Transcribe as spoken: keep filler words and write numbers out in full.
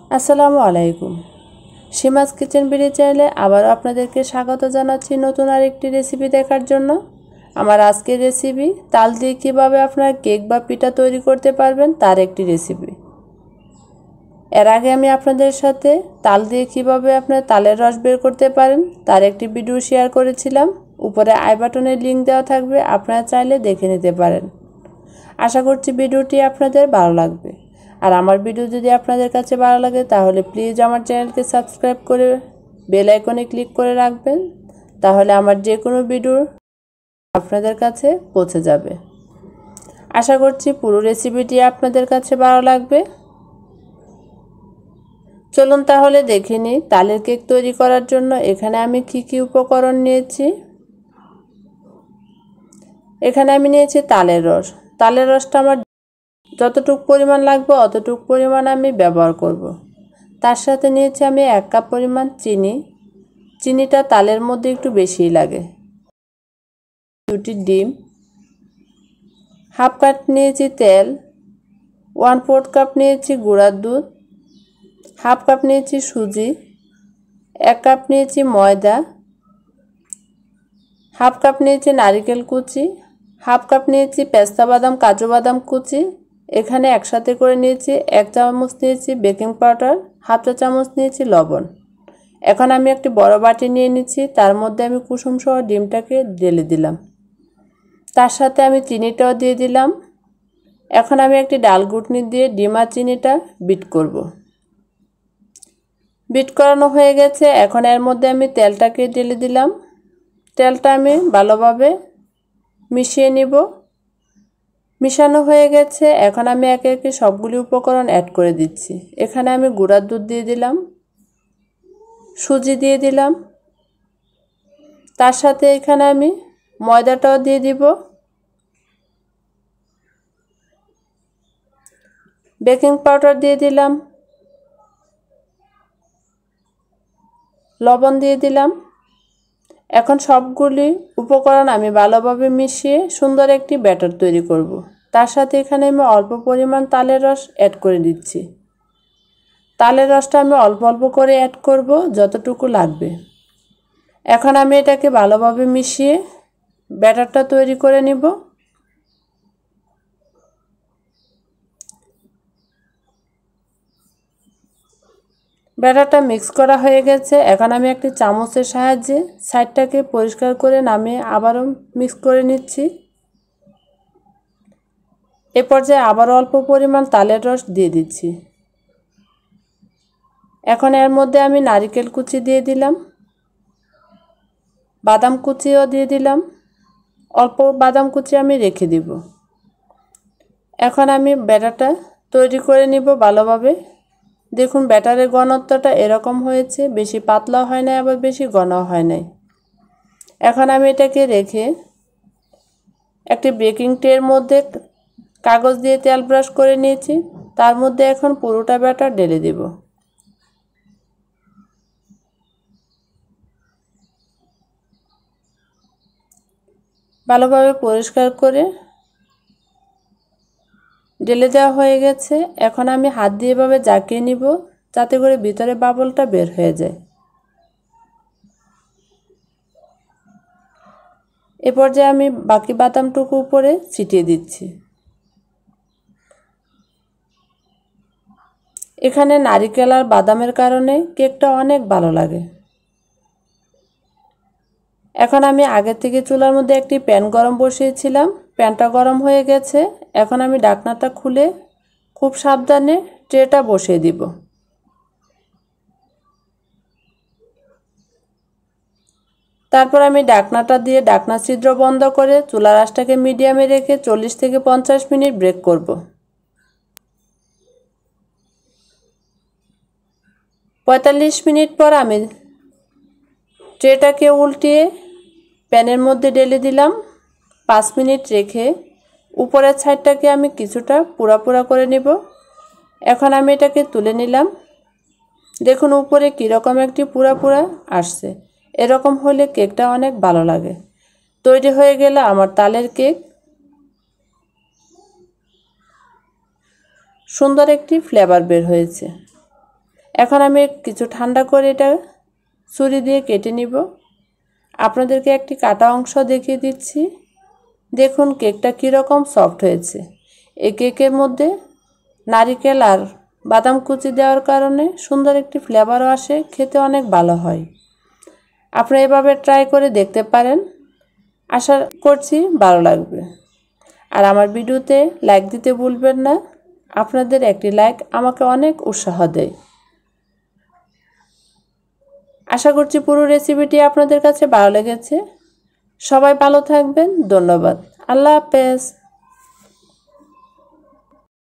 আসসালামু আলাইকুম। সীমাস kitchen BD চ্যানেলে আবারও আপনাদেরকে স্বাগত জানাচ্ছি নতুন আরেকটি রেসিপি দেখার জন্য। আমার আজকের রেসিপি তাল দিয়ে কীভাবে আপনারা কেক বা পিঠা তৈরি করতে পারবেন তার একটি রেসিপি। এর আগে আমি আপনাদের সাথে তাল দিয়ে কীভাবে আপনারা তালের রস বের করতে পারেন তার একটি ভিডিও শেয়ার করেছিলাম। উপরে আই বাটনের লিঙ্ক দেওয়া থাকবে, আপনারা চাইলে দেখে নিতে পারেন। আশা করছি ভিডিওটি আপনাদের ভালো লাগবে। আর আমার ভিডিও যদি আপনাদের কাছে ভালো লাগে তাহলে প্লিজ আমার চ্যানেলকে সাবস্ক্রাইব করে বেল আইকনে ক্লিক করে রাখবেন, তাহলে আমার যে কোনো ভিডিও আপনাদের কাছে পৌঁছে যাবে। আশা করছি পুরো রেসিপিটি আপনাদের কাছে ভালো লাগবে। চলুন তাহলে দেখে নিই তালের কেক তৈরি করার জন্য এখানে আমি কি কি উপকরণ নিয়েছি। এখানে আমি নিয়েছি তালের রস। তালের রসটা আমার যতটুকু পরিমাণ লাগবে অতটুকু পরিমাণ আমি ব্যবহার করব। তার সাথে নিয়েছি আমি এক কাপ পরিমাণ চিনি। চিনিটা তালের মধ্যে একটু বেশিই লাগে। দুটি ডিম, হাফ কাপ নিয়েছি তেল, ওয়ান ফোর্থ কাপ নিয়েছি গুঁড়ার দুধ, হাফ কাপ নিয়েছি সুজি, এক কাপ নিয়েছি ময়দা, হাফ কাপ নিয়েছি নারকেল কুচি, হাফ কাপ নিয়েছি পেস্তা বাদাম কাজু বাদাম কুচি। এখানে একসাথে করে নিয়েছি এক চামচ নিয়েছি বেকিং পাউডার, হাফ চা চামচ নিয়েছি লবণ। এখন আমি একটি বড় বাটি নিয়ে নিচ্ছি, তার মধ্যে আমি কুসুম সহ ডিমটাকে ঢেলে দিলাম। তার সাথে আমি চিনিটাও দিয়ে দিলাম। এখন আমি একটি ডাল ঘুটনি দিয়ে ডিম আর চিনিটা বিট করব। বিট করানো হয়ে গেছে। এখন এর মধ্যে আমি তেলটাকে ঢেলে দিলাম। তেলটা আমি ভালোভাবে মিশিয়ে নিব। মিশানো হয়ে গেছে। এখন আমি একে একে সবগুলি উপকরণ অ্যাড করে দিচ্ছি। এখানে আমি গুঁড়ার দুধ দিয়ে দিলাম, সুজি দিয়ে দিলাম, তার সাথে এখানে আমি ময়দাটাও দিয়ে দিব, বেকিং পাউডার দিয়ে দিলাম, লবণ দিয়ে দিলাম। এখন সবগুলি উপকরণ আমি ভালোভাবে মিশিয়ে সুন্দর একটি ব্যাটার তৈরি করব। তার সাথে এখানে আমি অল্প পরিমাণ তালের রস অ্যাড করে দিচ্ছি। তালের রসটা আমি অল্প অল্প করে অ্যাড করব, যতটুকু লাগবে। এখন আমি এটাকে ভালোভাবে মিশিয়ে ব্যাটারটা তৈরি করে নিব। ব্যাটারটা মিক্স করা হয়ে গেছে। এখন আমি একটি চামচের সাহায্যে সাইডটাকে পরিষ্কার করে নামিয়ে আবারও মিক্স করে নিচ্ছি। এ পর্যায়ে আবারও অল্প পরিমাণ তালের রস দিয়ে দিচ্ছি। এখন এর মধ্যে আমি নারকেল কুচি দিয়ে দিলাম, বাদাম কুচিও দিয়ে দিলাম। অল্প বাদাম কুচি আমি রেখে দিব। এখন আমি ব্যাটারটা তৈরি করে নিব ভালোভাবে। দেখুন ব্যাটারের ঘনত্বটা এরকম হয়েছে, বেশি পাতলাও হয় না আবার বেশি ঘনও হয় নাই। এখন আমি এটাকে রেখে একটি বেকিং ট্রের মধ্যে কাগজ দিয়ে তেল ব্রাশ করে নিয়েছি, তার মধ্যে এখন পুরোটা ব্যাটার ঢেলে দেব। ভালোভাবে পরিষ্কার করে ঢেলে দেওয়া হয়ে গেছে। এখন আমি হাত দিয়ে এভাবে জাকিয়ে নিব, যাতে করে ভিতরে বাবলটা বের হয়ে যায়। এ পর্যায়ে আমি বাকি বাদামটুকু উপরে ছিটিয়ে দিচ্ছি। এখানে নারকেল আর বাদামের কারণে কেকটা অনেক ভালো লাগে। এখন আমি আগে থেকে চুলার মধ্যে একটি প্যান গরম বসিয়েছিলাম। প্যানটা গরম হয়ে গেছে। এখন আমি ঢাকনাটা খুলে খুব সাবধানে ট্রেটা বসিয়ে দিব। তারপর আমি ঢাকনাটা দিয়ে ঢাকনা ছিদ্র বন্ধ করে চুলার আঁচটাকে মিডিয়ামে রেখে চল্লিশ থেকে পঞ্চাশ মিনিট ব্রেক করব। পঁয়তাল্লিশ মিনিট পর আমি ট্রেটাকে উল্টিয়ে প্যানের মধ্যে ঢেলে দিলাম। পাঁচ মিনিট রেখে উপরের সাইডটাকে আমি কিছুটা পুরা পুরা করে নেব। এখন আমি এটাকে তুলে নিলাম। দেখুন উপরে কীরকম একটি পুরা পুরা আসছে। এরকম হলে কেকটা অনেক ভালো লাগে। তৈরি হয়ে গেল আমার তালের কেক। সুন্দর একটি ফ্লেভার বের হয়েছে। এখন আমি কিছু ঠান্ডা করে এটা ছুরি দিয়ে কেটে নিব। আপনাদেরকে একটি কাটা অংশ দেখিয়ে দিচ্ছি। দেখুন কেকটা কীরকম সফট হয়েছে। এই কেকের মধ্যে নারকেল আর বাদাম কুচি দেওয়ার কারণে সুন্দর একটি ফ্লেভারও আসে, খেতে অনেক ভালো হয়। আপনারা এভাবে ট্রাই করে দেখতে পারেন, আশা করছি ভালো লাগবে। আর আমার ভিডিওতে লাইক দিতে ভুলবেন না, আপনাদের একটি লাইক আমাকে অনেক উৎসাহ দেয়। আশা করছি পুরো রেসিপিটি আপনাদের কাছে ভালো লেগেছে। সবাই ভালো থাকবেন, ধন্যবাদ, আল্লাহ হাফেজ।